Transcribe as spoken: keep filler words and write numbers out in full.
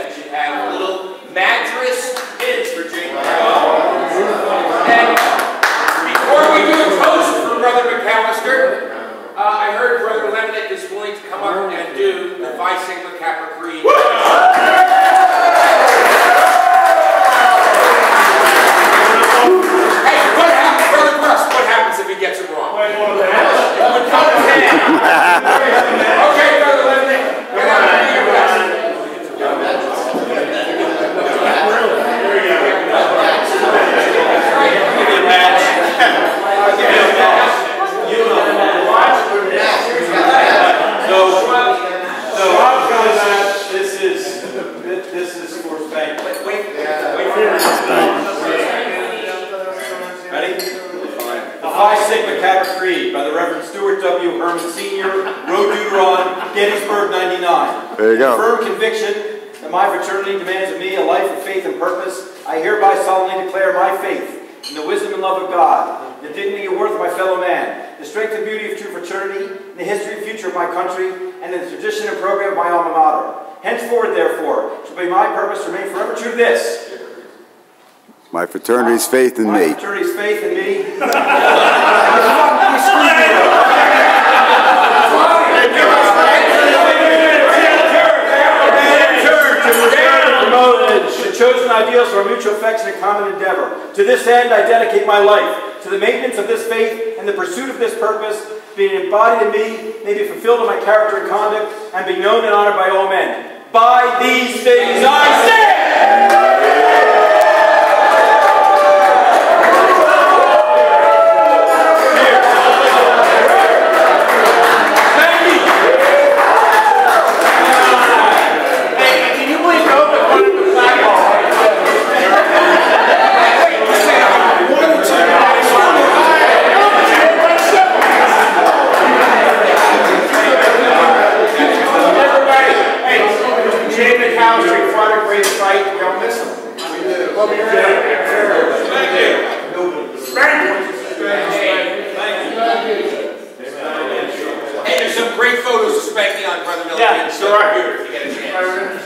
that you have little mattress pins for Jane McAllister. And before we do a toast for Brother McAllister, uh, I heard Brother Lemnick is willing to come up and do the Phi Sigma Kappa Creed. Hey, what happens, Brother Russ? What happens if he gets it wrong? It would come to ten. Okay, Brother Lemnick, get out and do your best. So, so this is this is for Spank. Wait, wait, wait for it. Ready? The Phi Sigma Kappa Creed by the Reverend Stuart W. Herman Senior, Rhododendron, Gettysburg, ninety-nine. There you go. Firm conviction that my fraternity demands of me a life of faith and purpose, I hereby solemnly declare my faith in the wisdom and love of God, the dignity and worth of my fellow man, the strength and beauty of true fraternity, in the history and future of my country, and in the tradition and program of my alma mater. Henceforward, therefore, shall be my purpose to remain forever true to this. My fraternity's faith in my me. My fraternity's faith in me. The chosen ideals for our mutual affection and common endeavor. To this end, I dedicate my life to the maintenance of this faith and the pursuit of this purpose, being embodied in me, may be fulfilled in my character and conduct, and be known and honored by all men. By these things I stand! Hey, there's some great photos of Spanky on Brother Miller. Yeah, sure. Here, if you get a chance.